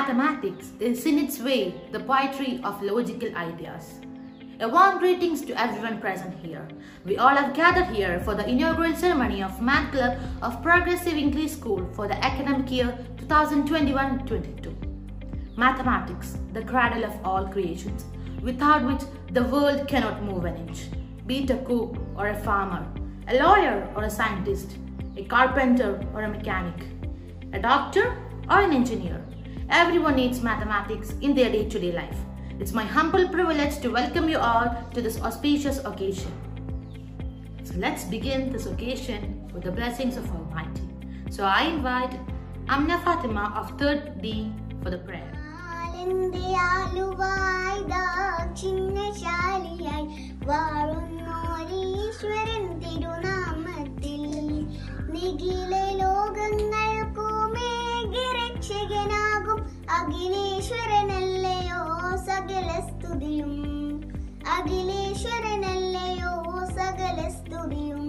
Mathematics is in its way the poetry of logical ideas. A warm greetings to everyone present here. We all have gathered here for the inaugural ceremony of Math Club of Progressive English School for the academic year 2021-22. Mathematics, the cradle of all creations, without which the world cannot move an inch. Be it a cook or a farmer, a lawyer or a scientist, a carpenter or a mechanic, a doctor or an engineer. Everyone needs mathematics in their day-to-day life. It's my humble privilege to welcome you all to this auspicious occasion. So let's begin this occasion with the blessings of Almighty. So I invite Amna Fatima of 3rd D for the prayer. അഖിലേശ്വരനല്ലയോ സകലസ്തുതിയും അഖിലേശ്വരനല്ലയോ സകലസ്തുതിയും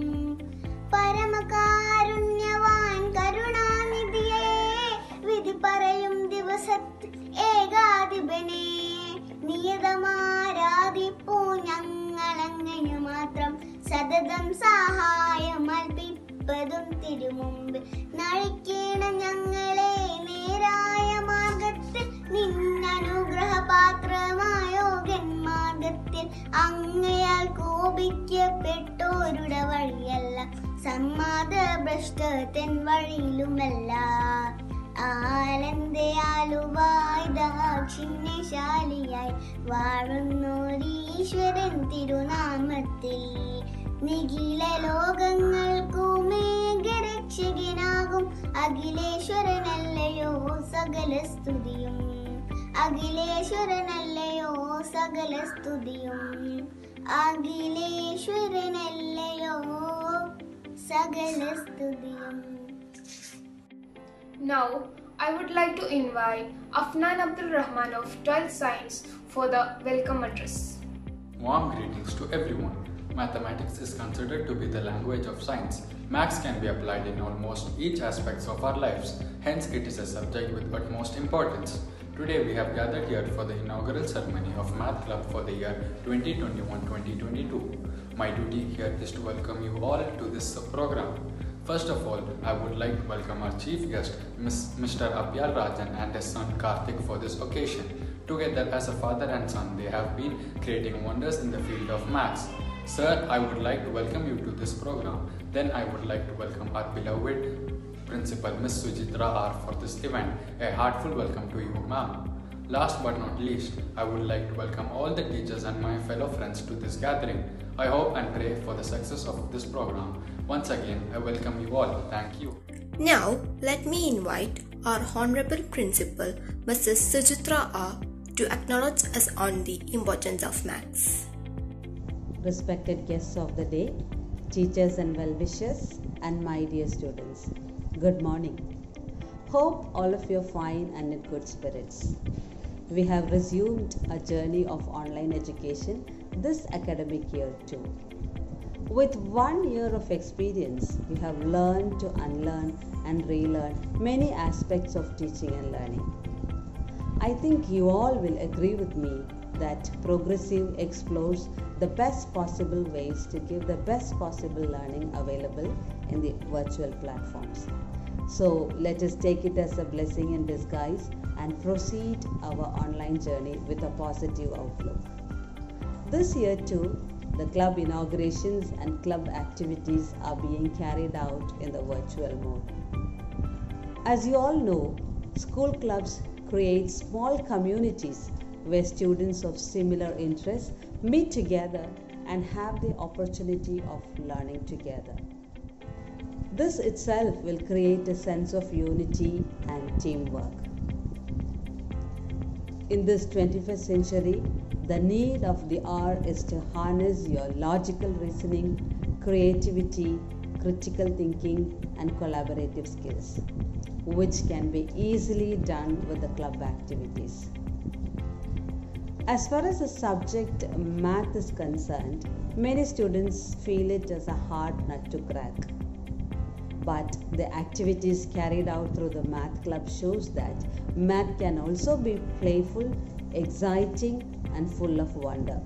പരമകാരുണ്യവാൻ കരുണാനിധിയേ വിധി പറയും ദിവസത്തിൽ ഏകാധിപനെ നിയതമാരാധിപ്പൂ ഞങ്ങളങ്ങനു മാത്രം സതതം സഹായമൽപ്പിപ്പതും തിരുമുമ്പ് നഴിക്കണം ഞങ്ങളെ നേരായ മാർഗത്തിൽ നിന്നനുഗ്രഹപാത്രമായോ ഗന്മാർഗത്തിൽ അങ്ങയാൽ കോപിക്കപ്പെട്ടോരുടെ വഴിയല്ല സമ്മാദഭ്രഷ്ടൻ വഴിയിലുമല്ല ആനന്ദയാലുവായി ദാക്ഷിണ്യശാലിയായി വാഴുന്നോരീശ്വരൻ തിരുനാമത്തിൽ നിഖില ലോകങ്ങൾക്കുമേഘരക്ഷകനാകും അഖിലേശ്വരനല്ലയോ സകലസ്തുതിയും അഖിലേശ്വരനല്ലയോ സകലസ്തുതിയും അഖിലേശ്വരനല്ലയോ സകലസ്തുതിയും. Now, I would like to invite Afnan Abdul Rahman of 12th Science for the welcome address. Warm greetings to everyone. Mathematics is considered to be the language of science. Maths can be applied in almost each aspect of our lives. Hence, it is a subject with utmost importance. Today, we have gathered here for the inaugural ceremony of Math Club for the year 2021-2022. My duty here is to welcome you all to this program. First of all, I would like to welcome our chief guest, Mr. Apyal Rajan and his son Karthik for this occasion. Together as a father and son, they have been creating wonders in the field of maths. Sir, I would like to welcome you to this program. Then I would like to welcome our beloved Principal Ms. Sujitra R for this event. A heartful welcome to you, ma'am. Last but not least, I would like to welcome all the teachers and my fellow friends to this gathering. I hope and pray for the success of this program. Once again, I welcome you all. Thank you. Now, let me invite our Honorable Principal, Mrs. Sujitra R, to acknowledge us on the importance of maths. Respected guests of the day, teachers and well-wishers, and my dear students, good morning. Hope all of you are fine and in good spirits. We have resumed a journey of online education this academic year too. With 1 year of experience, we have learned to unlearn and relearn many aspects of teaching and learning. I think you all will agree with me that Progressive explores the best possible ways to give the best possible learning available in the virtual platforms. So let us take it as a blessing in disguise and proceed our online journey with a positive outlook. This year too, the club inaugurations and club activities are being carried out in the virtual mode. As you all know, school clubs create small communities where students of similar interests meet together and have the opportunity of learning together. This itself will create a sense of unity and teamwork. In this 21st century, the need of the hour is to harness your logical reasoning, creativity, critical thinking, and collaborative skills, which can be easily done with the club activities. As far as the subject math is concerned, many students feel it as a hard nut to crack. but the activities carried out through the math club shows that math can also be playful, exciting and full of wonder.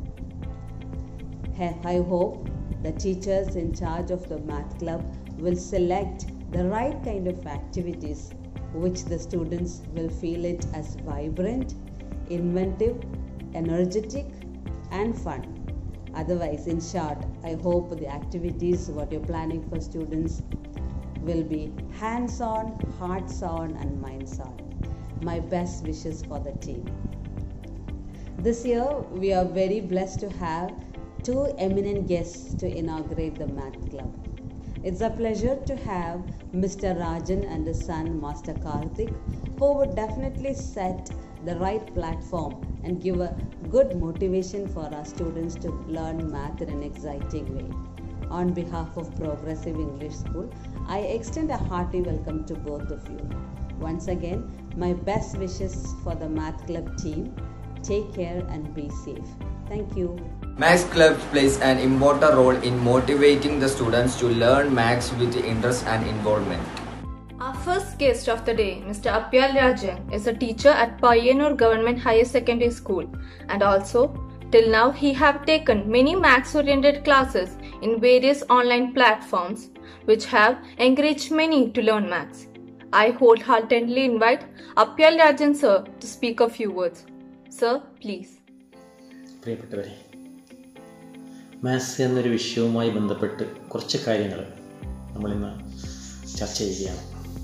I hope the teachers in charge of the math club will select the right kind of activities which the students will feel it as vibrant, inventive, energetic and fun. Otherwise, in short, I hope the activities what you're planning for students will be hands-on, hearts-on and minds-on. My best wishes for the team. This year, we are very blessed to have two eminent guests to inaugurate the math club. It's a pleasure to have Mr. Rajan and his son Master Karthik, who would definitely set the right platform and give a good motivation for our students to learn math in an exciting way. On behalf of Progressive English School, I extend a hearty welcome to both of you. Once again, my best wishes for the math club team. Take care and be safe. Thank you. Maths Club plays an important role in motivating the students to learn maths with interest and involvement. Our first guest of the day, Mr. Apyal Rajan, is a teacher at Inaugural Government Higher Secondary School, and also, till now, he have taken many maths-oriented classes in various online platforms, which have encouraged many to learn maths. I wholeheartedly invite Apyal Rajan sir to speak a few words. Sir, please. പ്രിയപ്പെട്ടവരെ, maths എന്നൊരു വിഷയവുമായി ബന്ധപ്പെട്ട് കുറച്ച് കാര്യങ്ങൾ നമ്മളിന്ന് ചർച്ച ചെയ്യുകയാണ്.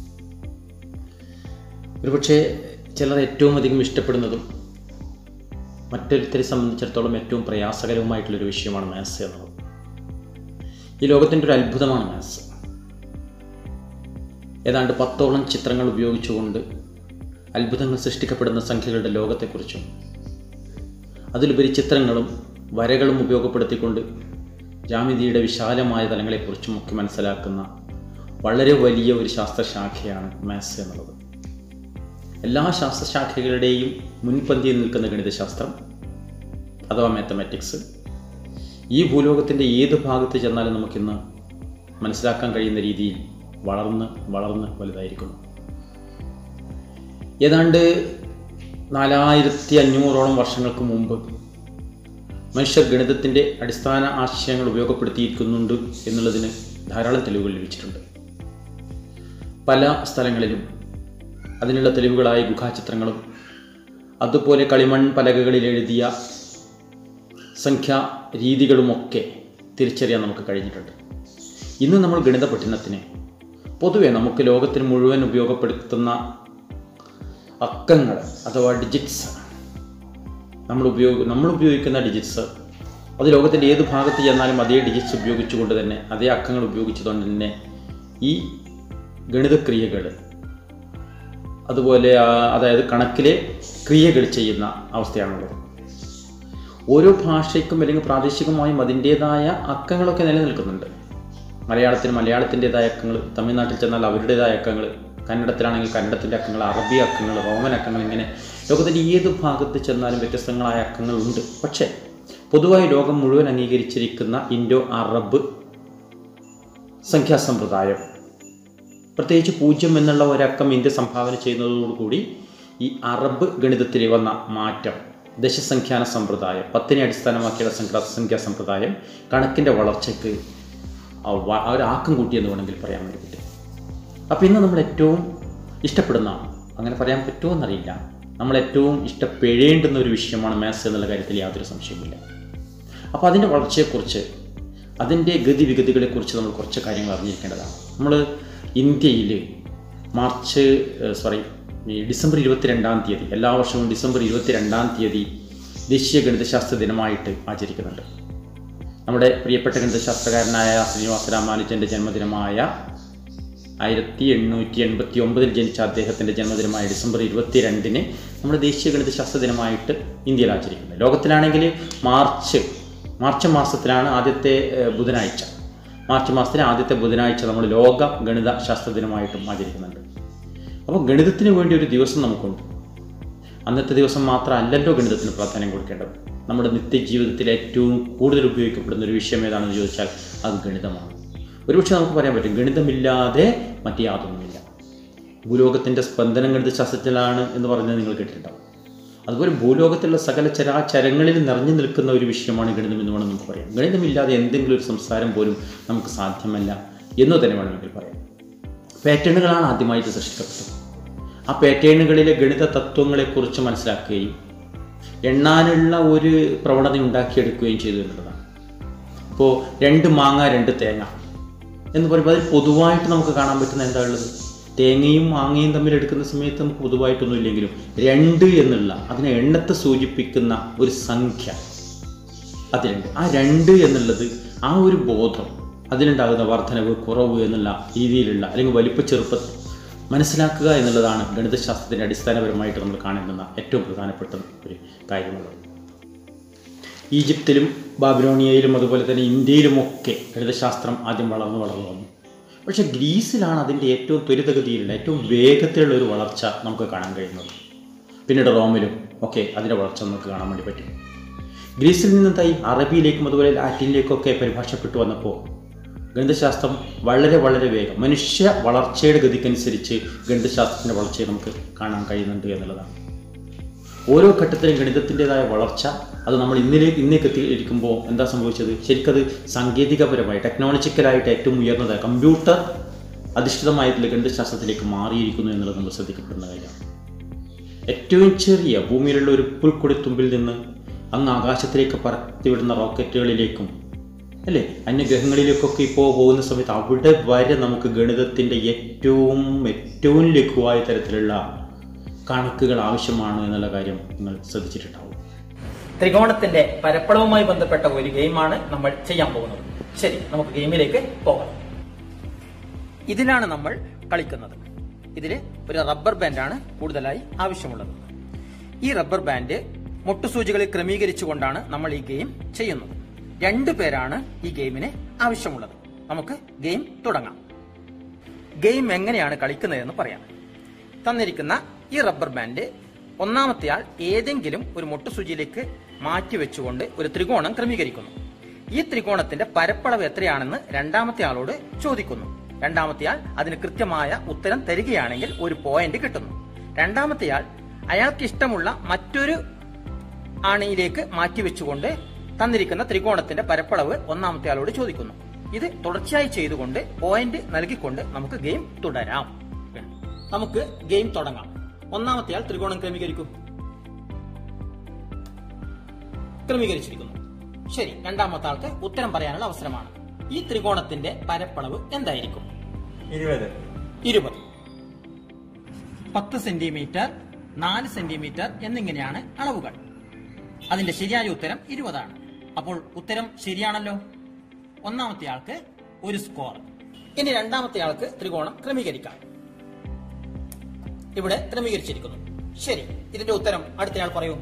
ഒരുപക്ഷെ ചിലർ ഏറ്റവും അധികം ഇഷ്ടപ്പെടുന്നതും മറ്റൊരുത്തരെ സംബന്ധിച്ചിടത്തോളം ഏറ്റവും പ്രയാസകരവുമായിട്ടുള്ളൊരു വിഷയമാണ് മാത്സ് എന്നുള്ളത്. ഈ ലോകത്തിൻ്റെ ഒരു അത്ഭുതമാണ് മാത്സ്. ഏതാണ്ട് 10ഓളം ചിത്രങ്ങൾ ഉപയോഗിച്ചുകൊണ്ട് അത്ഭുതങ്ങൾ സൃഷ്ടിക്കപ്പെടുന്ന സംഖ്യകളുടെ ലോകത്തെക്കുറിച്ചും അതിലുപരി ചിത്രങ്ങളും വരകളും ഉപയോഗപ്പെടുത്തിക്കൊണ്ട് ജ്യാമിതിയുടെ വിശാലമായ തലങ്ങളെക്കുറിച്ചും ഒക്കെ മനസ്സിലാക്കുന്ന വളരെ വലിയ ഒരു ശാസ്ത്രശാഖയാണ് മാത്സ് എന്നുള്ളത്. എല്ലാ ശാസ്ത്രശാഖകളുടെയും മുൻപന്തിയിൽ നിൽക്കുന്ന ഗണിതശാസ്ത്രം അഥവാ മാത്തമാറ്റിക്സ് ഈ ഭൂലോകത്തിൻ്റെ ഏത് ഭാഗത്ത് ചെന്നാലും നമുക്കിന്ന് മനസ്സിലാക്കാൻ കഴിയുന്ന രീതിയിൽ വളർന്ന് വലുതായിരിക്കുന്നു. ഏതാണ്ട് 4500ഓളം വർഷങ്ങൾക്ക് മുമ്പ് മനുഷ്യർ ഗണിതത്തിൻ്റെ അടിസ്ഥാന ആശയങ്ങൾ ഉപയോഗപ്പെടുത്തിയിരിക്കുന്നുണ്ട് എന്നുള്ളതിന് ധാരാളം തെളിവുകൾ ലഭിച്ചിട്ടുണ്ട്. പല സ്ഥലങ്ങളിലും അതിനുള്ള തെളിവുകളായി ഗുഹാചിത്രങ്ങളും അതുപോലെ കളിമൺ പലകകളിൽ എഴുതിയ സംഖ്യാ രീതികളുമൊക്കെ തിരിച്ചറിയാൻ നമുക്ക് കഴിഞ്ഞിട്ടുണ്ട്. ഇന്ന് നമ്മൾ ഗണിത പഠനത്തിന് പൊതുവെ നമുക്ക് ലോകത്തിന് മുഴുവൻ ഉപയോഗപ്പെടുത്തുന്ന അക്കങ്ങൾ അഥവാ ഡിജിറ്റ്സ് നമ്മൾ ഉപയോഗിക്കുന്ന ഡിജിറ്റ്സ് അത് ലോകത്തിൻ്റെ ഏത് ഭാഗത്ത് ചെന്നാലും അതേ ഡിജിറ്റ്സ് ഉപയോഗിച്ചുകൊണ്ട് തന്നെ അതേ അക്കങ്ങൾ ഉപയോഗിച്ചുകൊണ്ട് തന്നെ ഈ ഗണിതക്രിയകൾ അതുപോലെ അതായത് കണക്കിലെ ക്രിയകൾ ചെയ്യുന്ന അവസ്ഥയാണുള്ളത്. ഓരോ ഭാഷയ്ക്കും അല്ലെങ്കിൽ പ്രാദേശികമായും അതിൻ്റേതായ അക്കങ്ങളൊക്കെ നിലനിൽക്കുന്നുണ്ട്. മലയാളത്തിന് മലയാളത്തിൻ്റെതായ അക്കങ്ങൾ, തമിഴ്നാട്ടിൽ ചെന്നാൽ അവരുടേതായ അക്കങ്ങൾ, കന്നഡത്തിലാണെങ്കിൽ കന്നഡത്തിൻ്റെ അക്കങ്ങൾ, അറബി അക്കങ്ങൾ, റോമൻ അക്കങ്ങൾ, ഇങ്ങനെ ലോകത്തിൻ്റെ ഏത് ഭാഗത്ത് ചെന്നാലും വ്യത്യസ്തങ്ങളായ അക്കങ്ങളുണ്ട്. പക്ഷേ പൊതുവായി ലോകം മുഴുവൻ അംഗീകരിച്ചിരിക്കുന്ന ഇൻഡോ അറബ് സംഖ്യാസമ്പ്രദായം, പ്രത്യേകിച്ച് 0 എന്നുള്ള ഒരക്കം ഇന്ത്യ സംഭാവന ചെയ്യുന്നതോടുകൂടി ഈ അറബ് ഗണിതത്തിൽ വന്ന മാറ്റം, ദശസംഖ്യാന സമ്പ്രദായം, 10നെ അടിസ്ഥാനമാക്കിയുള്ള സംഖ്യാസമ്പ്രദായം കണക്കിൻ്റെ വളർച്ചയ്ക്ക് ഒരാക്കം കൂട്ടിയെന്ന് വേണമെങ്കിൽ പറയാൻ വേണ്ടി പറ്റും. അപ്പോൾ ഇന്ന് നമ്മൾ ഏറ്റവും ഇഷ്ടപ്പെടുന്ന, അങ്ങനെ പറയാൻ പറ്റുമോ എന്നറിയില്ല, നമ്മളേറ്റവും ഇഷ്ടപ്പെടേണ്ടുന്ന ഒരു വിഷയമാണ് മാത്സ് എന്നുള്ള കാര്യത്തിൽ യാതൊരു സംശയമില്ല. അപ്പോൾ അതിൻ്റെ വളർച്ചയെക്കുറിച്ച്, അതിൻ്റെ ഗതിവിഗതികളെക്കുറിച്ച് നമ്മൾ കുറച്ച് കാര്യങ്ങൾ അറിഞ്ഞിരിക്കേണ്ടതാണ്. നമ്മൾ ഇന്ത്യയിൽ ഡിസംബർ 22-ാം തീയതി, എല്ലാ വർഷവും ഡിസംബർ 22-ാം തീയതി ദേശീയ ഗണിതശാസ്ത്ര ദിനമായിട്ട് ആചരിക്കുന്നുണ്ട്. നമ്മുടെ പ്രിയപ്പെട്ട ഗണിതശാസ്ത്രകാരനായ ശ്രീനിവാസ രാമാനുജൻ്റെ ജന്മദിനമായ 1889 ജനിച്ച അദ്ദേഹത്തിൻ്റെ ജന്മദിനമായ ഡിസംബർ 22-ന് നമ്മുടെ ദേശീയ ഗണിതശാസ്ത്ര ദിനമായിട്ട് ഇന്ത്യയിൽ ആചരിക്കുന്നത്. ലോകത്തിലാണെങ്കിൽ മാർച്ച് മാസത്തിലാണ് മാർച്ച് മാസത്തിലെ ആദ്യത്തെ ബുധനാഴ്ച നമ്മൾ ലോക ഗണിത ശാസ്ത്ര ദിനമായിട്ടും ആചരിക്കുന്നുണ്ട്. അപ്പോൾ ഗണിതത്തിന് വേണ്ടി ഒരു ദിവസം നമുക്കുണ്ട്. അന്നത്തെ ദിവസം മാത്രമല്ലല്ലോ ഗണിതത്തിന് പ്രാധാന്യം കൊടുക്കേണ്ടത്. നമ്മുടെ നിത്യജീവിതത്തിൽ ഏറ്റവും കൂടുതൽ ഉപയോഗിക്കപ്പെടുന്ന ഒരു വിഷയം ഏതാണെന്ന് ചോദിച്ചാൽ അത് ഗണിതമാണ്. ഒരുപക്ഷെ നമുക്ക് പറയാൻ പറ്റും ഗണിതമില്ലാതെ മറ്റു യാതൊന്നുമില്ല. ഭൂലോകത്തിൻ്റെ സ്പന്ദനം ഗണിതശാസ്ത്രത്തിലാണ് എന്ന് പറഞ്ഞത് നിങ്ങൾ കേട്ടിട്ടുണ്ടാവും. അതുപോലെ ഭൂലോകത്തിലുള്ള സകല ചരാചരങ്ങളിൽ നിറഞ്ഞു നിൽക്കുന്ന ഒരു വിഷയമാണ് ഗണിതം എന്ന് വേണം നമുക്ക് പറയാം. ഗണിതമില്ലാതെ എന്തെങ്കിലും ഒരു സംസാരം പോലും നമുക്ക് സാധ്യമല്ല എന്ന് തന്നെ വേണമെങ്കിൽ പറയാം. പാറ്റേണുകളാണ് ആദ്യമായിട്ട് സൃഷ്ടിക്കപ്പെട്ടത്. ആ പാറ്റേണുകളിലെ ഗണിത തത്വങ്ങളെക്കുറിച്ച് മനസ്സിലാക്കുകയും എണ്ണാനുള്ള ഒരു പ്രവണത ഉണ്ടാക്കിയെടുക്കുകയും ചെയ്തു എന്നുള്ളതാണ്. ഇപ്പോൾ 2 മാങ്ങ 2 തേങ്ങ എന്ന് പറയുമ്പോൾ അതിൽ പൊതുവായിട്ട് നമുക്ക് കാണാൻ പറ്റുന്ന എന്താ ഉള്ളത്? തേങ്ങയും മാങ്ങയും തമ്മിൽ എടുക്കുന്ന സമയത്ത് നമുക്ക് പൊതുവായിട്ടൊന്നും ഇല്ലെങ്കിലും 2 എന്നുള്ള അതിനെ എണ്ണത്തെ സൂചിപ്പിക്കുന്ന ഒരു സംഖ്യ അതിലുണ്ട്. ആ 2 എന്നുള്ളത് ആ ഒരു ബോധം, അതിലുണ്ടാകുന്ന വർധനവ് കുറവ് എന്നുള്ള രീതിയിലുള്ള അല്ലെങ്കിൽ വലിപ്പ ചെറുപ്പം മനസ്സിലാക്കുക എന്നുള്ളതാണ് ഗണിതശാസ്ത്രത്തിൻ്റെ അടിസ്ഥാനപരമായിട്ട് നമ്മൾ കാണുന്ന ഏറ്റവും പ്രധാനപ്പെട്ട ഒരു കാര്യമുള്ളത്. ഈജിപ്തിലും ബാബിലോണിയയിലും അതുപോലെ തന്നെ ഇന്ത്യയിലുമൊക്കെ ഗണിതശാസ്ത്രം ആദ്യം വളർന്നു വന്നു. പക്ഷേ ഗ്രീസിലാണ് അതിൻ്റെ ഏറ്റവും ത്വരിതഗതിയിലുള്ള ഏറ്റവും വേഗത്തിലുള്ള ഒരു വളർച്ച നമുക്ക് കാണാൻ കഴിയുന്നത്. പിന്നീട് റോമിലും ഒക്കെ അതിൻ്റെ വളർച്ച നമുക്ക് കാണാൻ വേണ്ടി പറ്റും. ഗ്രീസിൽ നിന്നെന്തായി അറബിയിലേക്കും അതുപോലെ ലാറ്റിനിലേക്കൊക്കെ പരിഭാഷപ്പെട്ടു വന്നപ്പോൾ ഗണിതശാസ്ത്രം വളരെ വളരെ വേഗം മനുഷ്യ വളർച്ചയുടെ ഗതിക്കനുസരിച്ച് ഗണിതശാസ്ത്രത്തിൻ്റെ വളർച്ചയെ നമുക്ക് കാണാൻ കഴിയുന്നുണ്ട് എന്നുള്ളതാണ്. ഓരോ ഘട്ടത്തിലും ഗണിതത്തിൻ്റെതായ വളർച്ച അത് നമ്മൾ ഇന്നേക്ക് എത്തിയിരിക്കുമ്പോൾ എന്താ സംഭവിച്ചത്? ശരിക്കത് സാങ്കേതികപരമായി ടെക്നോളജിക്കലായിട്ട് ഏറ്റവും ഉയർന്നതായ കമ്പ്യൂട്ടർ അധിഷ്ഠിതമായിട്ടുള്ള ഗണിതശാസ്ത്രത്തിലേക്ക് മാറിയിരിക്കുന്നു എന്നുള്ളത് നമ്മൾ ശ്രദ്ധിക്കപ്പെടുന്ന കാര്യമാണ്. ഏറ്റവും ചെറിയ ഭൂമിയിലുള്ള ഒരു പുൽക്കൊടിത്തുമ്പിൽ നിന്ന് അങ്ങ് ആകാശത്തിലേക്ക് പറത്തിവിടുന്ന റോക്കറ്റുകളിലേക്കും അല്ലേ അന്യഗ്രഹങ്ങളിലേക്കൊക്കെ ഇപ്പോൾ പോകുന്ന സമയത്ത് അവിടെ വരെ നമുക്ക് ഗണിതത്തിൻ്റെ ഏറ്റവും ലഘുവായ തരത്തിലുള്ള കണക്കുകൾ ആവശ്യമാണ് എന്നുള്ള കാര്യം നിങ്ങൾ ശ്രദ്ധിച്ചിട്ടുണ്ടാവും. ത്രികോണത്തിന്റെ പരപ്പളവുമായി ബന്ധപ്പെട്ട ഒരു ഗെയിമാണ് നമ്മൾ ചെയ്യാൻ പോകുന്നത്. ശരി, നമുക്ക് ഗെയിമിലേക്ക് പോകാം. ഇതിലാണ് നമ്മൾ കളിക്കുന്നത്. ഇതിൽ ഒരു റബ്ബർ ബാൻഡാണ് കൂടുതലായി ആവശ്യമുള്ളത്. ഈ റബ്ബർ ബാൻഡ് മുട്ടുസൂചികളിൽ ക്രമീകരിച്ചുകൊണ്ടാണ് നമ്മൾ ഈ ഗെയിം ചെയ്യുന്നത്. 2 പേരാണ് ഈ ഗെയിമിന് ആവശ്യമുള്ളത്. നമുക്ക് ഗെയിം തുടങ്ങാം. ഗെയിം എങ്ങനെയാണ് കളിക്കുന്നതെന്ന് പറയാം. തന്നിരിക്കുന്ന ഈ റബ്ബർ ബാൻഡ് ഒന്നാമത്തെയാൾ ഏതെങ്കിലും ഒരു മുട്ടുസൂചിയിലേക്ക് മാറ്റി വെച്ചുകൊണ്ട് ഒരു ത്രികോണം ക്രമീകരിക്കുന്നു. ഈ ത്രികോണത്തിന്റെ പരപ്പളവ് എത്രയാണെന്ന് രണ്ടാമത്തെ ആളോട് ചോദിക്കുന്നു. രണ്ടാമത്തെയാൾ അതിന് കൃത്യമായ ഉത്തരം തരികയാണെങ്കിൽ ഒരു പോയിന്റ് കിട്ടുന്നു. രണ്ടാമത്തെയാൾ അയാൾക്ക് ഇഷ്ടമുള്ള മറ്റൊരു ആണിയിലേക്ക് മാറ്റിവെച്ചുകൊണ്ട് തന്നിരിക്കുന്ന ത്രികോണത്തിന്റെ പരപ്പളവ് ഒന്നാമത്തെ ആളോട് ചോദിക്കുന്നു. ഇത് തുടർച്ചയായി ചെയ്തുകൊണ്ട് പോയിന്റ് നൽകിക്കൊണ്ട് നമുക്ക് ഗെയിം തുടരാം. നമുക്ക് ഗെയിം തുടങ്ങാം. ഒന്നാമത്തെ ആൾ ത്രികോണം ക്രമീകരിച്ചിരിക്കുന്നു. ശരി, രണ്ടാമത്തെ ആൾക്ക് ഉത്തരം പറയാനുള്ള അവസരമാണ്. ഈ ത്രികോണത്തിന്റെ പരപ്പളവ് എന്തായിരിക്കും? 20. 10 സെന്റിമീറ്റർ, 4 സെന്റിമീറ്റർ എന്നിങ്ങനെയാണ് അളവുകൾ. അതിന്റെ ശരിയായ ഉത്തരം 20 ആണ്. അപ്പോൾ ഉത്തരം ശരിയാണല്ലോ. ഒന്നാമത്തെ ആൾക്ക് ഒരു സ്കോർ. ഇനി രണ്ടാമത്തെ ആൾക്ക് ത്രികോണം ക്രമീകരിക്കാം. ഇവിടെ ക്രമീകരിച്ചിരിക്കുന്നു. ശരി, ഇതിന്റെ ഉത്തരം അടുത്തയാൾ പറയൂ.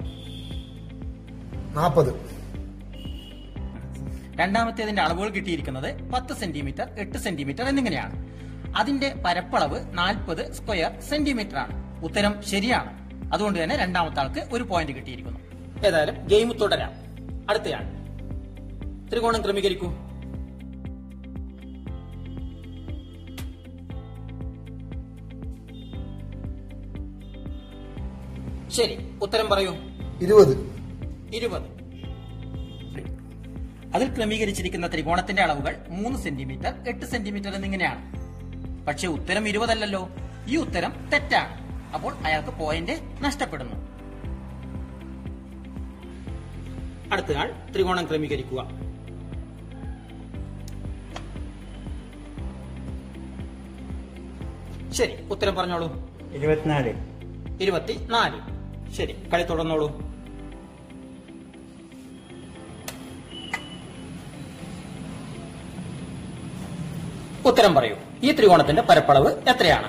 40. രണ്ടാമത്തേതിന്റെ അളവുകൾ കിട്ടിയിരിക്കുന്നത് 10 സെന്റിമീറ്റർ, 8 സെന്റിമീറ്റർ എന്നിങ്ങനെയാണ്. അതിന്റെ പരപ്പളവ് 40 സ്ക്വയർ സെന്റിമീറ്റർ ആണ്. ഉത്തരം ശരിയാണ്. അതുകൊണ്ട് തന്നെ രണ്ടാമത്തെ ആൾക്ക് ഒരു പോയിന്റ് കിട്ടിയിരിക്കുന്നു. ഏതായാലും ഗെയിം തുടരാം. അടുത്തയാൾ ത്രികോണം ക്രമീകരിക്കൂ. ശരി, ഉത്തരം പറയൂ. 20. അതിൽ ക്രമീകരിച്ചിരിക്കുന്ന ത്രികോണത്തിന്റെ അളവുകൾ 3 സെന്റിമീറ്റർ, 8 സെന്റിമീറ്റർ എന്നിങ്ങനെയാണ്. പക്ഷെ ഉത്തരം 20 അല്ലല്ലോ. ഈ ഉത്തരം തെറ്റാണ്. അപ്പോൾ അയാൾക്ക് പോയിന്റ് നഷ്ടപ്പെടുന്നു. അടുത്തയാൾ ത്രികോണം ക്രമീകരിക്കുക. ശരി, ഉത്തരം പറഞ്ഞോളൂ. 24. ശരി, കളി തുടർന്നോളൂ. ഉത്തരം പറയൂ. ഈ ത്രികോണത്തിന്റെ പരപ്പളവ് എത്രയാണ്?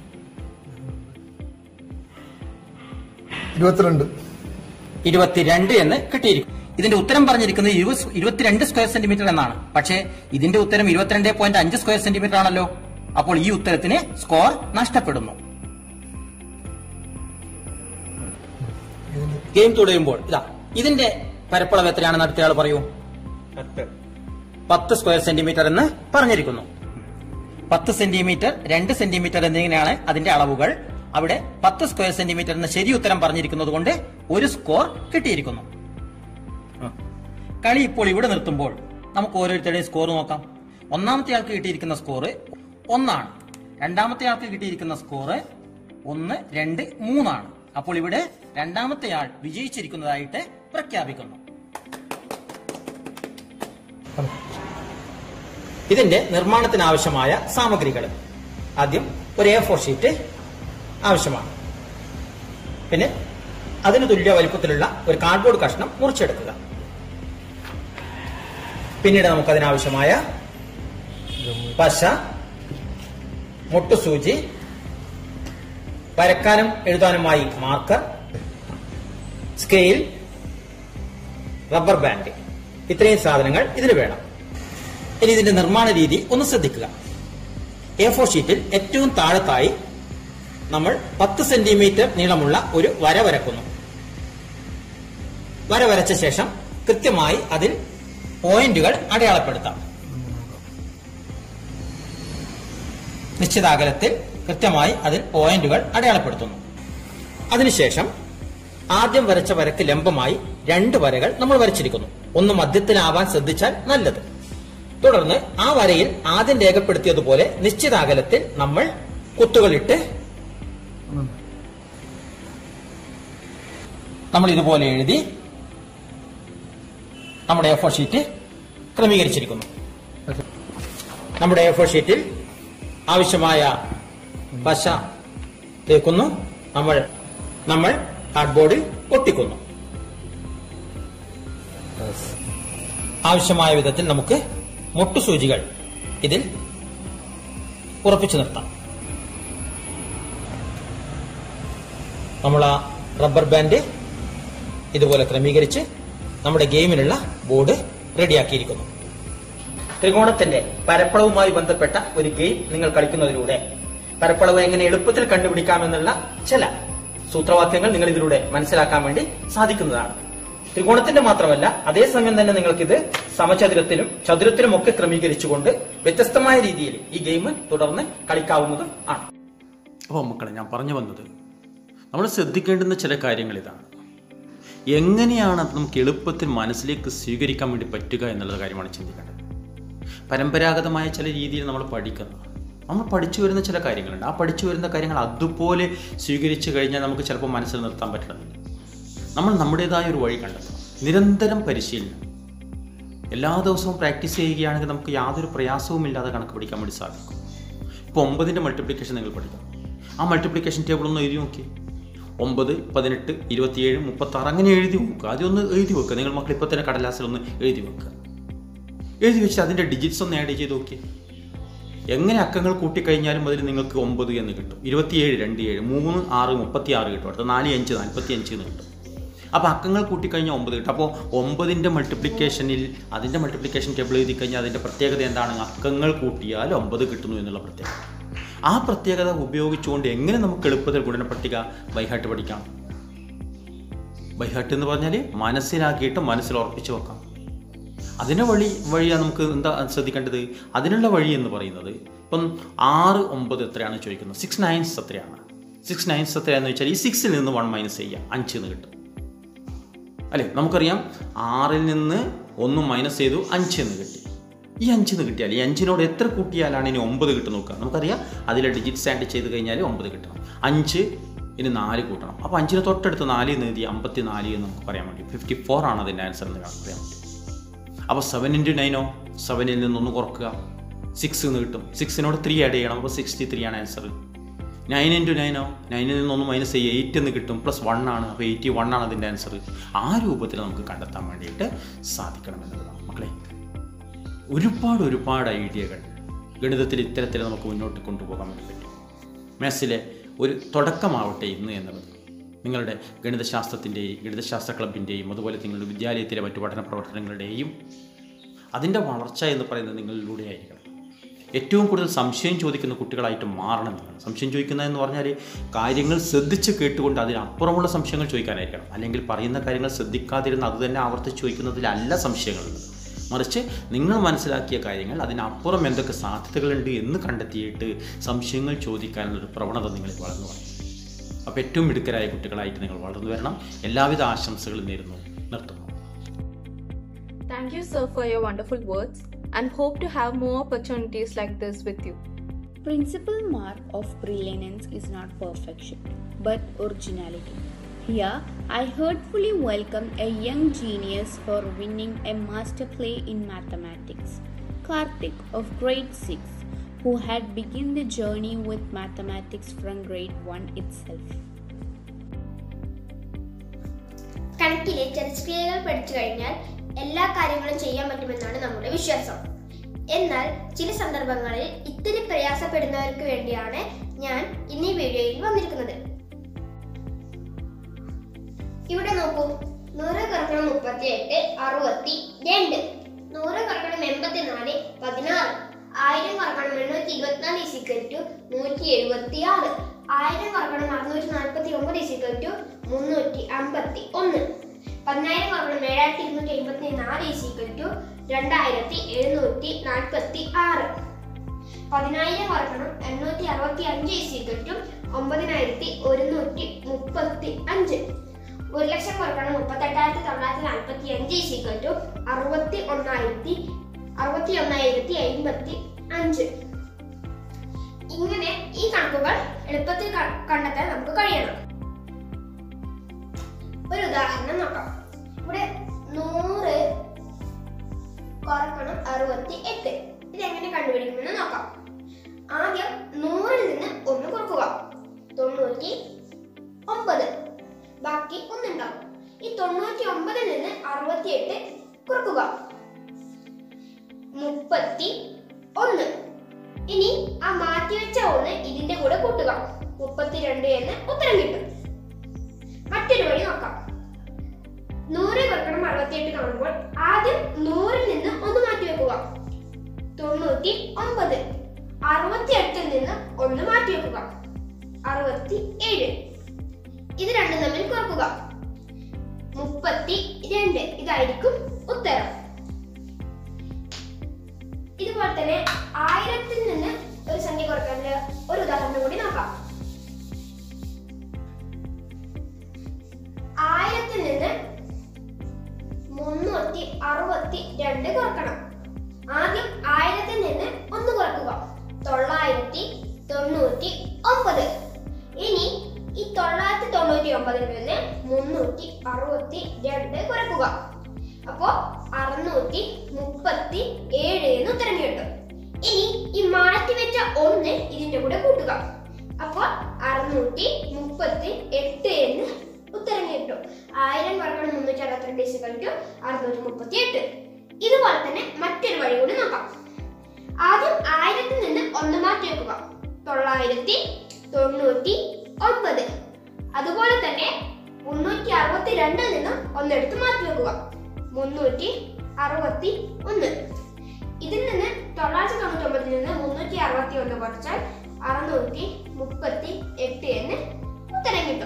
22 എന്ന് കിട്ടിയിരിക്കും. ഇതിന്റെ ഉത്തരം പറഞ്ഞിരിക്കുന്നത് 22 സ്ക്വയർ സെന്റിമീറ്റർ എന്നാണ്. പക്ഷേ ഇതിന്റെ ഉത്തരം 22.5 സ്ക്വയർ സെന്റിമീറ്റർ ആണല്ലോ. അപ്പോൾ ഈ ഉത്തരത്തിന് സ്കോർ നഷ്ടപ്പെടുന്നു. ഗെയിം തുടരുമ്പോൾ ഇതിന്റെ പരപ്പളവ് എത്രയാണെന്ന് അടുത്തയാൾ പറയൂ. 10 സ്ക്വയർ സെന്റിമീറ്റർ എന്ന് പറഞ്ഞിരിക്കുന്നു. 10 സെന്റിമീറ്റർ 2 സെന്റിമീറ്റർ എന്നിങ്ങനെയാണ് അതിന്റെ അളവുകൾ. അവിടെ 10 സ്ക്വയർ സെന്റിമീറ്റർ എന്ന ശരി ഉത്തരം പറഞ്ഞിരിക്കുന്നത് കൊണ്ട് 1 സ്കോർ കിട്ടിയിരിക്കുന്നു. കളി ഇപ്പോൾ ഇവിടെ നിർത്തുമ്പോൾ നമുക്ക് ഓരോരുത്തരുടെയും സ്കോർ നോക്കാം. ഒന്നാമത്തെ ആൾക്ക് കിട്ടിയിരിക്കുന്ന സ്കോർ 1 ആണ്. രണ്ടാമത്തെ ആൾക്ക് കിട്ടിയിരിക്കുന്ന സ്കോർ 1, 2, 3 ആണ്. അപ്പോൾ ഇവിടെ രണ്ടാമത്തെ ആൾ വിജയിച്ചിരിക്കുന്നതായിട്ട് പ്രഖ്യാപിക്കുന്നു. ഇതിന്റെ നിർമ്മാണത്തിന് ആവശ്യമായ സാമഗ്രികൾ: ആദ്യം ഒരു A4 ഷീറ്റ് ആവശ്യമാണ്. പിന്നെ അതിന് തുല്യ വലിപ്പത്തിലുള്ള ഒരു കാർഡ്ബോർഡ് കഷ്ണം മുറിച്ചെടുക്കുക. പിന്നീട് നമുക്ക് അതിനാവശ്യമായ പശ, മുട്ടുസൂചി, വരക്കാനും എഴുതാനുമായി മാർക്കർ, സ്കെയിൽ, റബ്ബർ ബാൻഡ്, ഇത്രയും സാധനങ്ങൾ ഇതിന് വേണം. ഇനി ഇതിന്റെ നിർമ്മാണ രീതി ഒന്ന് ശ്രദ്ധിക്കുക. A4 ഷീറ്റിൽ ഏറ്റവും താഴത്തായി നമ്മൾ 10 സെന്റിമീറ്റർ നീളമുള്ള ഒരു വര വരക്കുന്നു. വര വരച്ച ശേഷം കൃത്യമായി അതിൽ പോയിന്റുകൾ അടയാളപ്പെടുത്താം. നിശ്ചിത അകലത്തിൽ കൃത്യമായി അതിൽ പോയിന്റുകൾ അടയാളപ്പെടുത്തുന്നു. അതിനുശേഷം ആദ്യം വരച്ച വരക്ക് ലംബമായി 2 വരകൾ നമ്മൾ വരച്ചിരിക്കുന്നു. ഒന്ന് മധ്യത്തിലാവാൻ ശ്രദ്ധിച്ചാൽ നല്ലത്. തുടർന്ന് ആ വരയിൽ ആദ്യം രേഖപ്പെടുത്തിയതുപോലെ നിശ്ചിത അകലത്തിൽ നമ്മൾ കുത്തുകളിട്ട് നമ്മൾ ഇതുപോലെ എഴുതി നമ്മുടെ A4 ഷീറ്റ് ക്രമീകരിച്ചിരിക്കുന്നു. നമ്മുടെ A4 ഷീറ്റിൽ ആവശ്യമായ പശ തേക്കുന്നു. നമ്മൾ കാർഡ്ബോർഡിൽ ഒട്ടിക്കുന്നു. ആവശ്യമായ വിധത്തിൽ നമുക്ക് മുട്ടുസൂചികൾ ഇതിൽ ഉറപ്പിച്ചു നിർത്താം. നമ്മൾ ആ റബ്ബർ ബാൻഡ് ഇതുപോലെ ക്രമീകരിച്ച് നമ്മുടെ ഗെയിമിനുള്ള ബോർഡ് റെഡിയാക്കിയിരിക്കുന്നു. ത്രികോണത്തിന്റെ പരപ്പളവുമായി ബന്ധപ്പെട്ട ഒരു ഗെയിം നിങ്ങൾ കളിക്കുന്നതിലൂടെ പരപ്പളവ് എങ്ങനെ എളുപ്പത്തിൽ കണ്ടുപിടിക്കാമെന്നുള്ള ചില സൂത്രവാക്യങ്ങൾ നിങ്ങൾ ഇതിലൂടെ മനസ്സിലാക്കാൻ വേണ്ടി സാധിക്കുന്നതാണ്. ത്രികോണത്തിന്റെ മാത്രമല്ല, അതേസമയം തന്നെ നിങ്ങൾക്കിത് സമചതുരത്തിലും ചതുരത്തിലും ഒക്കെ ക്രമീകരിച്ചുകൊണ്ട് വ്യത്യസ്തമായ രീതിയിൽ ഈ ഗെയിം തുടർന്ന് കളിക്കാവുന്നതും ആണ്. അപ്പോൾ മക്കളെ, ഞാൻ പറഞ്ഞു വന്നത് നമ്മൾ ശ്രദ്ധിക്കേണ്ടുന്ന ചില കാര്യങ്ങൾ ഇതാണ്. എങ്ങനെയാണ് അത് നമുക്ക് എളുപ്പത്തിൽ മനസ്സിലേക്ക് സ്വീകരിക്കാൻ വേണ്ടി പറ്റുക എന്നുള്ള കാര്യമാണ് ചിന്തിക്കേണ്ടത്. പരമ്പരാഗതമായ ചില രീതിയിൽ നമ്മൾ പഠിച്ചു വരുന്ന ചില കാര്യങ്ങളുണ്ട്. ആ പഠിച്ചു വരുന്ന കാര്യങ്ങൾ അതുപോലെ സ്വീകരിച്ചു കഴിഞ്ഞാൽ നമുക്ക് ചിലപ്പോൾ മനസ്സിൽ നിർത്താൻ പറ്റണമെന്നില്ല. നമ്മൾ നമ്മുടേതായ ഒരു വഴി കണ്ടെത്തണം. നിരന്തരം പരിശീലനം, എല്ലാ ദിവസവും പ്രാക്ടീസ് ചെയ്യുകയാണെങ്കിൽ നമുക്ക് യാതൊരു പ്രയാസവും ഇല്ലാതെ കണക്ക് പഠിക്കാൻ വേണ്ടി സാധിക്കും. ഇപ്പോൾ 9ന്റെ മൾട്ടിപ്ലിക്കേഷൻ നിങ്ങൾ പഠിക്കണം. ആ മൾട്ടിപ്ലിക്കേഷൻ ടേബിൾ ഒന്ന് എഴുതി നോക്കി. 9, 18, 27, 36 അങ്ങനെ എഴുതി നോക്കുക. അതൊന്ന് എഴുതി വെക്കുക. നിങ്ങൾ മക്കൾ ഇപ്പോൾ തന്നെ കടലാസിലൊന്ന് എഴുതി വെക്കുക. എഴുതി വെച്ച് അതിൻ്റെ ഡിജിറ്റ്സ് ഒന്ന് ആഡ് ചെയ്ത് നോക്കി. എങ്ങനെ അക്കങ്ങൾ കൂട്ടിക്കഴിഞ്ഞാലും അതിൽ നിങ്ങൾക്ക് 9 എന്ന് കിട്ടും. 27, 2, 7, 3, 6, 36 കിട്ടും. അടുത്ത 4, 5, 45 എന്ന് കിട്ടും. അപ്പോൾ അക്കങ്ങൾ കൂട്ടിക്കഴിഞ്ഞാൽ 9 കിട്ടും. അപ്പോൾ 9ന്റെ മൾട്ടിപ്ലിക്കേഷനിൽ അതിൻ്റെ മൾട്ടിപ്ലിക്കേഷൻ ടേബിൾ എഴുതി കഴിഞ്ഞാൽ അതിൻ്റെ പ്രത്യേകത എന്താണ്? അക്കങ്ങൾ കൂട്ടിയാൽ 9 കിട്ടുന്നു എന്നുള്ള പ്രത്യേകത. ആ പ്രത്യേകത ഉപയോഗിച്ചുകൊണ്ട് എങ്ങനെ നമുക്ക് എളുപ്പത്തിൽ ഗുണനപ്പട്ടിക ബൈഹാർട്ട് പഠിക്കാം? ബൈഹാർട്ട് എന്ന് പറഞ്ഞാൽ മനസ്സിലാക്കിയിട്ട് മനസ്സിൽ ഉറപ്പിച്ച് വെക്കാം. അതിൻ്റെ വഴിയാണ് നമുക്ക് എന്താ ശ്രദ്ധിക്കേണ്ടത്? അതിനുള്ള വഴി എന്ന് പറയുന്നത്, ഇപ്പം 6, 9 എത്രയാണ് ചോദിക്കുന്നത്. 6 9s എത്രയാണ്? 6 9s എത്രയാണെന്ന് വെച്ചാൽ ഈ 6ൽ നിന്ന് 1 മൈനസ് ചെയ്യാം, 5 എന്ന് കിട്ടും അല്ലേ? നമുക്കറിയാം 6ൽ നിന്ന് 1 മൈനസ് ചെയ്തു, 5 എന്ന് കിട്ടി. ഈ 5 എന്ന് കിട്ടിയാൽ ഈ 5നോട് എത്ര കൂട്ടിയാലാണ് ഇനി 9 കിട്ടും നോക്കുക. നമുക്കറിയാം അതിലെ ഡിജിറ്റ്സ് ആഡ് ചെയ്ത് കഴിഞ്ഞാൽ 9 കിട്ടണം. 5 ഇനി 4 കൂട്ടണം. അപ്പോൾ 5ന് തൊട്ടടുത്ത് 4 എന്ന് എഴുതി 54 എന്ന് നമുക്ക് പറയാൻ വേണ്ടി 54 ആണ് അതിൻ്റെ ആൻസർ എന്ന് പറയാൻ വേണ്ടി. അപ്പോൾ 7 × 9 7ൽ നിന്നൊന്ന് കുറക്കുക, 6 എന്ന് കിട്ടും. 6നോട് 3 ആഡ് ചെയ്യണം, അപ്പോൾ 63 ആണ് ആൻസർ. 9 × 9 9ൽ നിന്നൊന്ന് മൈനസ് 8 എന്ന് കിട്ടും, +1 ആണ്, അപ്പോൾ 81 ആണ് അതിൻ്റെ ആൻസർ. ആ രൂപത്തിൽ നമുക്ക് കണ്ടെത്താൻ വേണ്ടിയിട്ട് സാധിക്കണമെന്നുള്ളതാണ് മക്കളെ. ഒരുപാട് ഐഡിയകൾ ഗണിതത്തിൽ ഇത്തരത്തിൽ നമുക്ക് മുന്നോട്ട് കൊണ്ടുപോകാൻ വേണ്ടി പറ്റും. മാത്സിലെ ഒരു തുടക്കമാവട്ടെ ഇന്ന് എന്നുള്ളത്. നിങ്ങളുടെ ഗണിതശാസ്ത്ര ക്ലബിൻ്റെയും അതുപോലെ നിങ്ങളുടെ വിദ്യാലയത്തിലെ മറ്റു പഠന പ്രവർത്തനങ്ങളുടെയും അതിൻ്റെ വളർച്ച എന്ന് പറയുന്നത് നിങ്ങളിലൂടെ ആയിരിക്കണം. ഏറ്റവും കൂടുതൽ സംശയം ചോദിക്കുന്ന കുട്ടികളായിട്ട് മാറണം നിങ്ങൾ. സംശയം ചോദിക്കുന്നതെന്ന് പറഞ്ഞാൽ കാര്യങ്ങൾ ശ്രദ്ധിച്ച് കേട്ടുകൊണ്ട് അതിനപ്പുറമുള്ള സംശയങ്ങൾ ചോദിക്കാനായിരിക്കണം. അല്ലെങ്കിൽ പറയുന്ന കാര്യങ്ങൾ ശ്രദ്ധിക്കാതിരുന്ന് അത് തന്നെ ആവർത്തിച്ച് ചോദിക്കുന്നതിലല്ല സംശയങ്ങളുള്ളത്. മറിച്ച് നിങ്ങൾ മനസ്സിലാക്കിയ കാര്യങ്ങൾ അതിനപ്പുറം എന്തൊക്കെ സാധ്യതകളുണ്ട് എന്ന് കണ്ടെത്തിയിട്ട് സംശയങ്ങൾ ചോദിക്കാനുള്ളൊരു പ്രവണത നിങ്ങളിൽ വളർന്നു വരണം. അപ്പോൾ ഏറ്റവും മിടുക്കരായ കുട്ടികളായിട്ട് നിങ്ങൾ വളർന്നു വരണം. എല്ലാവിധ ആശംസകളും നേരുന്നു. നിർത്തുന്നു. Thank you, sir, for your wonderful words and hope to have more opportunities like this with you. Principal mark of brilliance is not perfection, but originality. Here, I heartfully welcome a young genius for winning a master play in mathematics, Karthik of grade 6, who had begun the journey with mathematics from grade 1 itself. കണക്കിലെ ചെറിയ പഠിച്ചു കഴിഞ്ഞാൽ എല്ലാ കാര്യങ്ങളും ചെയ്യാൻ പറ്റുമെന്നാണ് നമ്മുടെ വിശ്വാസം. എന്നാൽ ചില സന്ദർഭങ്ങളിൽ ഇത്തിരി പ്രയാസപ്പെടുന്നവർക്ക് വേണ്ടിയാണ് ഞാൻ ഇന്ന് ഈ വീഡിയോയിൽ വന്നിരിക്കുന്നത്. ഇവിടെ നോക്കൂ, 100 കുറക്കണം 38 62, 100 കുറക്കണം 84 16, 1000 കുറക്കണം 824 176, 1000 കുറക്കണം 649 351, 10,000 കുറക്കണം 7254 2746, 10,000 കുറക്കണം 865 9135, 1,00,000 കുറക്കണം 38,945 61,055. ഇങ്ങനെ ഈ കണക്കുകൾ എളുപ്പത്തിൽ കണ്ടെത്താൻ നമുക്ക് കഴിയണം. ഒരു ഉദാഹരണം നോക്കാം. ഇവിടെ 100 കുറക്കണം 68. ഇതെങ്ങനെ കണ്ടുപിടിക്കുമെന്ന് നോക്കാം. ആദ്യം 100-ൽ നിന്ന് 1 കുറക്കുക, 99. ബാക്കി 1 ഉണ്ടാവും. ഈ 99-ൽ നിന്ന് 68 കുറക്കുക, 31. ഇനി ആ മാറ്റിവെച്ച 1 ഇതിന്റെ കൂടെ കൂട്ടുക, 32 എന്ന് ഉത്തരം കിട്ടും. മറ്റൊരു വഴി നോക്കാം. 100 കുറക്കണം 68 കാണുമ്പോൾ ആദ്യം 100-ൽ നിന്ന് 1 മാറ്റി വെക്കുക, 99. 68-ൽ നിന്ന് 1 മാറ്റി വെക്കുക, 67. ഇത് രണ്ടും തമ്മിൽ കുറക്കുക, 32. ഇതായിരിക്കും ഉത്തരം. ഇതുപോലെ തന്നെ 1000-ൽ നിന്ന് ഒരു സംഖ്യ കുറയ്ക്കാനുള്ള ഒരു ഉദാഹരണം കൂടി നോക്കാം. 1000-ൽ നിന്ന് 362 കുറക്കണം. ആദ്യം 1000-ൽ നിന്ന് 1 കുറക്കുക, 999. ഇനി ഈ 999-ൽ നിന്ന് 362 കുറക്കുക, അപ്പോ 637 എന്ന് ഉത്തരം കിട്ടും. ഇനി ഈ മാറ്റിവെച്ച 1 ഇതിന്റെ കൂടെ കൂട്ടുക, അപ്പോൾ 638 എന്ന് ഉത്തരം കിട്ടും. 1000 കുറക്കണം 362 638. ഇതുപോലെ തന്നെ മറ്റൊരു വഴി കൂടി നോക്കാം. ആദ്യം 1000-ൽ നിന്ന് 1 മാറ്റി വെക്കുക, 999. അതുപോലെ തന്നെ 362-ൽ നിന്ന് 1 എടുത്ത് മാറ്റി വെക്കുക, 361. ഇതിൽ നിന്ന് 999-ൽ നിന്ന് 361 കുറച്ചാൽ 638 എന്ന് ഉത്തരം കിട്ടും.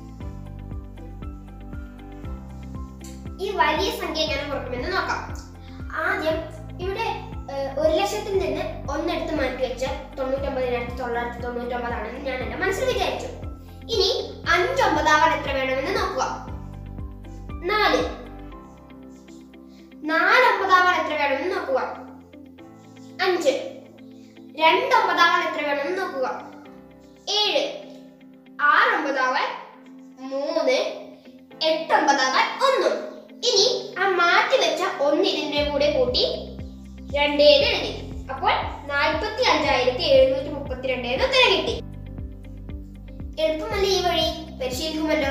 ഈ വലിയ സംഖ്യ എങ്ങനെ കുറയ്ക്കുമെന്ന് നോക്കാം. ആദ്യം ഇവിടെ 1,00,000-ൽ നിന്ന് 1 എടുത്ത് മാറ്റി വെച്ചാൽ 99,999 ആണെന്ന് ഞാൻ എന്റെ മനസ്സിൽ വിചാരിച്ചു. ഇനി 5 ഒമ്പതാവാൻ എത്ര വേണമെന്ന് നോക്കുക. 4. 4 ഒമ്പതാവാൻ എത്ര വേണമെന്ന് നോക്കുക. 5. 2 ഒമ്പതാവാൻ എത്ര വേണമെന്ന് നോക്കുക. 7. 6 ഒമ്പതാവാൻ 3. 8 ഒമ്പതാവാൻ 1. ഇനി ആ മാറ്റി വെച്ച 1 ഇതിന്റെ കൂടെ കൂട്ടി 2 എഴുതി. അപ്പോൾ 45,732 എന്ന് ഉത്തരം കിട്ടി. എളുപ്പമല്ലേ ഈ വഴി? പരിശീലിക്കുമല്ലോ.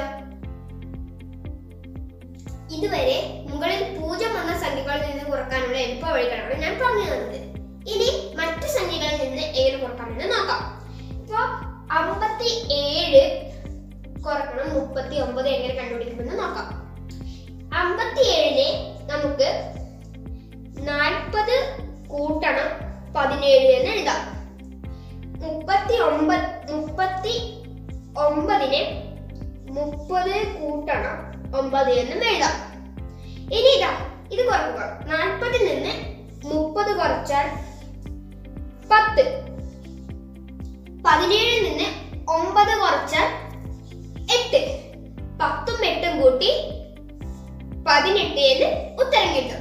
ഇതുവരെ മുകളിൽ 0 വന്ന സംഖ്യകളിൽ നിന്ന് കുറക്കാനുള്ള എളുപ്പ വഴികളാണ് ഞാൻ പറഞ്ഞു തന്നത്. ഇനി മറ്റു സംഖ്യകളിൽ നിന്ന് എങ്ങനെ കുറക്കാമെന്ന് നോക്കാം. ഇപ്പോ 57 കുറക്കണം 39 എങ്ങനെ കണ്ടുപിടിക്കുമെന്ന് നോക്കാം. 57-നെ നമുക്ക് 40 കൂട്ടണം 17 എന്ന് എഴുതാം. 39-നെ 30 കൂട്ടണം 9 എന്നും എഴുതാം. ഇനി ഇതാ ഇത് കുറക്കുക. 40 നിന്ന് 30 കുറച്ചാൽ 10. 17 നിന്ന് 9 കുറച്ചാൽ 8. 10ഉം 8ഉം കൂട്ടി 18 എന്ന് ഉത്തരം കിട്ടും.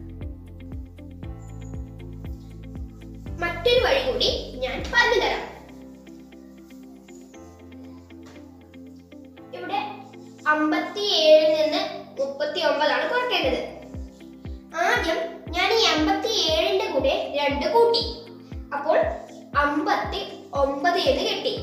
മറ്റൊരു വഴി കൂടി ഞാൻ പറഞ്ഞു തരാം. ഇവിടെ 57 നിന്ന് 39 കുറയ്ക്കേണ്ടത്. ആദ്യം ഞാൻ ഈ 87ന്റെ കൂടെ 2 കൂട്ടി. അപ്പോൾ 59 എന്ന് കിട്ടി.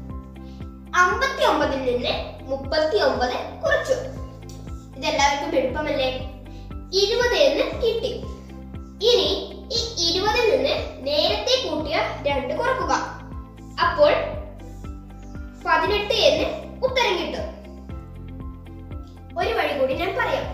59ൽ നിന്ന് 39 കുറച്ചു. ഇതെല്ലാവർക്കും എളുപ്പമല്ലേ? 20 എന്ന് കിട്ടി. ഇനി ഈ 20ൽ നിന്ന് നേരത്തെ കൂട്ടിയ 2 കുറക്കുക. അപ്പോൾ 18 എന്ന് ഉത്തരം കിട്ടും. ഒരു വഴി കൂടി ഞാൻ പറയാം.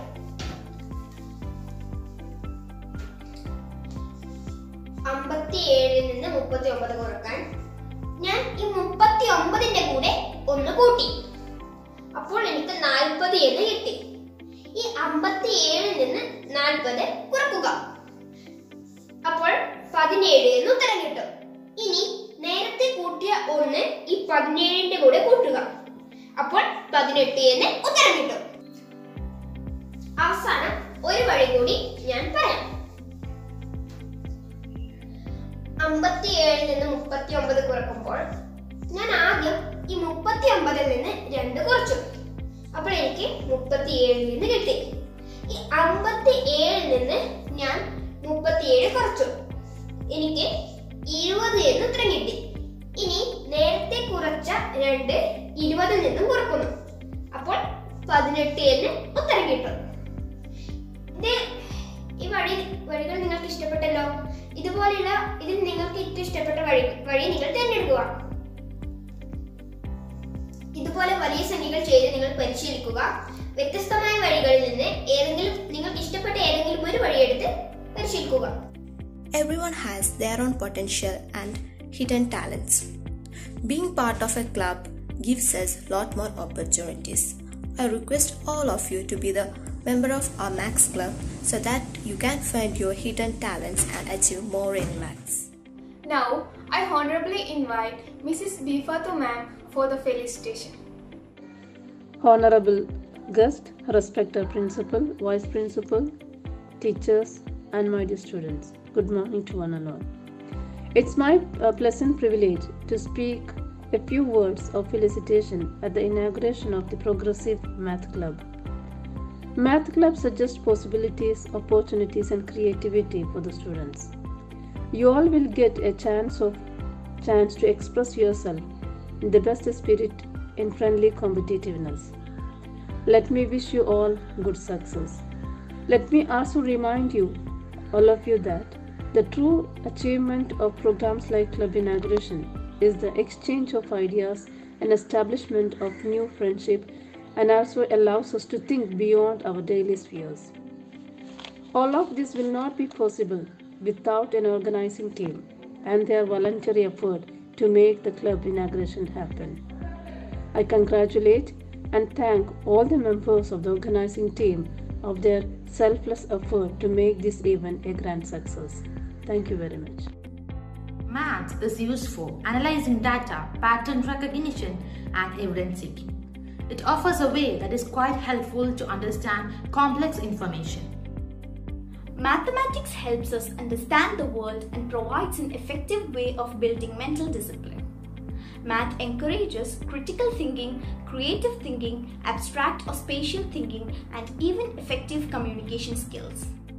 57ൽ നിന്ന് 39 കുറക്കാൻ ഞാൻ ഈ 39ന്റെ കൂടെ 1 കൂട്ടി. അപ്പോൾ എനിക്ക് 40 എന്ന് കിട്ടി. ഈ 57ൽ നിന്ന് 40 കുറക്കുക. അപ്പോൾ 17 എന്ന് ഉത്തരം കിട്ടും. ഇനി നേരത്തെ കൂട്ടിയ 1 ഈ 17ന്റെ കൂടെ കൂട്ടുക. അപ്പോൾ 18 എന്ന് ഉത്തരം കിട്ടും. അവസാനം ഒരു വഴി കൂടി ഞാൻ പറയാം. 57ൽ നിന്ന് 39 കുറക്കുമ്പോൾ ഞാൻ ആദ്യം ഈ 39ൽ നിന്ന് 2 കുറച്ചു. അപ്പോൾ എനിക്ക് 37 എന്ന് കിട്ടി. ഈ 57ൽ നിന്ന് ഞാൻ 37 കുറച്ചു. എനിക്ക് 20 എന്ന് ഉത്തരം കിട്ടി. ഇനി നേരത്തെ കുറച്ച 2 20ൽ നിന്നും കുറക്കുന്നു. അപ്പോൾ 18 എന്ന് ഉത്തരം കിട്ടും. ഈ വഴികൾ നിങ്ങൾക്ക് ഇഷ്ടപ്പെട്ടല്ലോ. ഇതുപോലെയുള്ള ഇതിൽ നിങ്ങൾക്ക് ഏറ്റവും ഇഷ്ടപ്പെട്ട വഴി നിങ്ങൾ തിരഞ്ഞെടുക്കുക. ഇതുപോലെ വലിയ സംഖ്യകൾ ചെയ്ത് നിങ്ങൾ പരിശീലിക്കുക. വ്യത്യസ്തമായ വഴികളിൽ നിന്ന് നിങ്ങൾക്ക് ഇഷ്ടപ്പെട്ട ഏതെങ്കിലും ഒരു വഴി എടുത്ത് പരിശീലിക്കുക. Everyone has their own potential and hidden talents. Being part of a club gives us a lot more opportunities. I request all of you to be the member of our Maths Club so that you can find your hidden talents and achieve more in Maths. Now, I honorably invite Mrs. Bifatu ma'am for the felicitation. Honorable guest, respected principal, vice principal, teachers, and my dear students. Good morning to one and all. It's my pleasant privilege to speak a few words of felicitation at the inauguration of the Progressive Math Club. Math Club suggests possibilities, opportunities, and creativity for the students. You all will get a chance to express yourself in the best spirit in friendly competitiveness. Let me wish you all good success. Let me also remind you, all of you, that the true achievement of programs like Club Inauguration is the exchange of ideas and establishment of new friendship, and also allows us to think beyond our daily spheres. All of this will not be possible without an organizing team and their voluntary effort to make the club inauguration happen. I congratulate and thank all the members of the organizing team of their selfless effort to make this event a grand success. Thank you very much. Maths is used for analyzing data, pattern recognition, and evidence seeking. It offers a way that is quite helpful to understand complex information. Mathematics helps us understand the world and provides an effective way of building mental discipline. Math encourages critical thinking, creative thinking, abstract or spatial thinking, and even effective communication skills.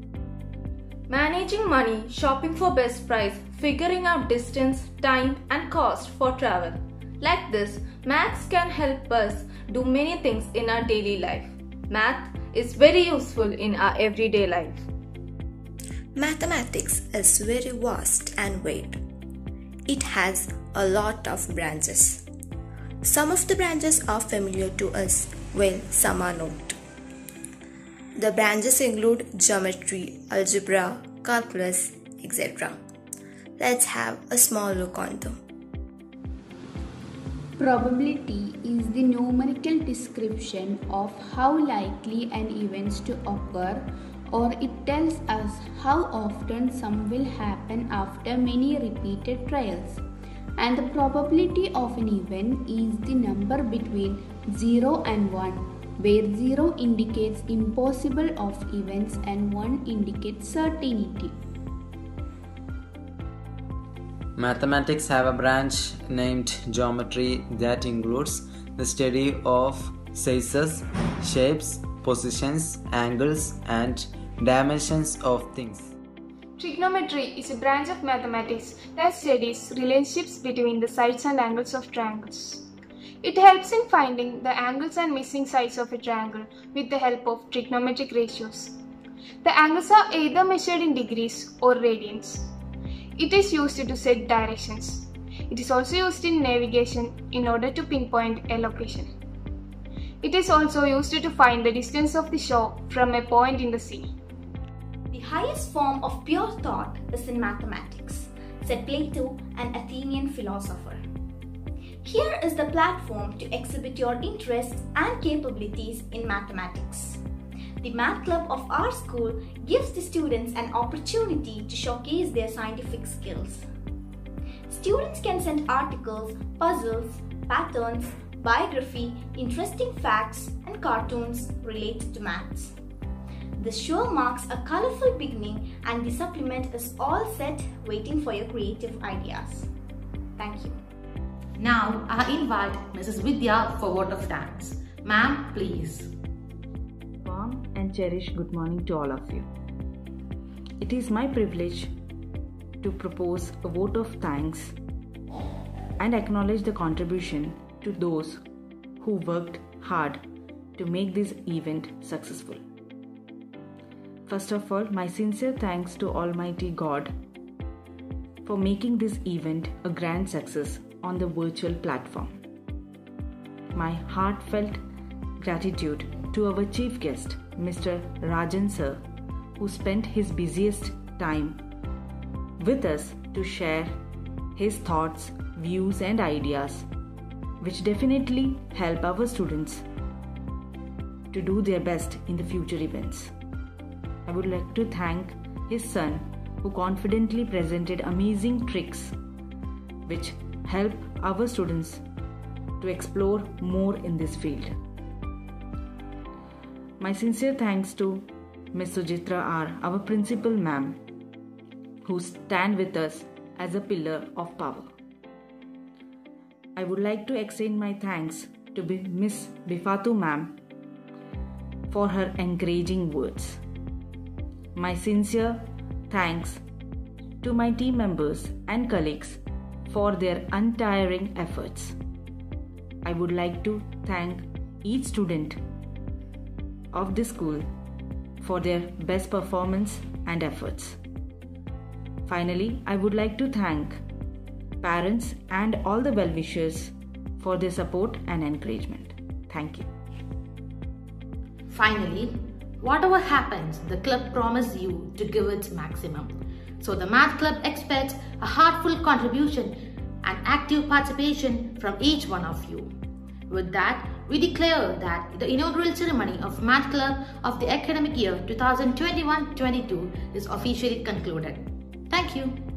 Managing money, shopping for best price, figuring out distance, time, and cost for travel. Like this, maths can help us do many things in our daily life. Math is very useful in our everyday life. Mathematics is very vast and wide. It has a lot of branches. Some of the branches are familiar to us, while some are not. The branches include geometry, algebra, calculus, etc. Let's have a small look on them. Probability is the numerical description of how likely an event to occur or it tells us how often some will happen after many repeated trials. And the probability of an event is the number between 0 and 1, where 0 indicates impossible of events and 1 indicates certainty. Mathematics have a branch named geometry that includes the study of sizes, shapes, positions, angles, and dimensions of things. Trigonometry is a branch of mathematics that studies relationships between the sides and angles of triangles. It helps in finding the angles and missing sides of a triangle with the help of trigonometric ratios. The angles are either measured in degrees or radians. It is used to set directions. It is also used in navigation in order to pinpoint a location. It is also used to find the distance of the shore from a point in the sea. The highest form of pure thought is in mathematics, said Plato, an Athenian philosopher. Here is the platform to exhibit your interests and capabilities in mathematics. The math club of our school gives the students an opportunity to showcase their scientific skills. Students can send articles, puzzles, patterns, biography, interesting facts, and cartoons related to maths. The show marks a colorful beginning and the supplement is all set waiting for your creative ideas. Thank you. Now I invite Mrs. Vidya for vote of thanks. Ma'am, please. Warm and cherished good morning to all of you. It is my privilege to propose a vote of thanks and acknowledge the contribution to those who worked hard to make this event successful. First of all, my sincere thanks to Almighty God for making this event a grand success on the virtual platform. My heartfelt gratitude to our chief guest, Mr. Rajan sir, who spent his busiest time with us to share his thoughts, views and ideas, which definitely help our students to do their best in the future events. I would like to thank his son who confidently presented amazing tricks which help our students to explore more in this field. My sincere thanks to Ms. Sujitra R., our principal ma'am, who stand with us as a pillar of power. I would like to extend my thanks to Ms. Bifatu ma'am for her encouraging words. My sincere thanks to my team members and colleagues for their untiring efforts. I would like to thank each student of the school for their best performance and efforts. Finally, I would like to thank parents and all the well-wishers for their support and encouragement. Thank you. Finally, whatever happens, the club promises you to give its maximum. So the Math Club expects a heartfelt contribution and active participation from each one of you. With that, we declare that the inaugural ceremony of Math Club of the academic year 2021-22 is officially concluded. Thank you.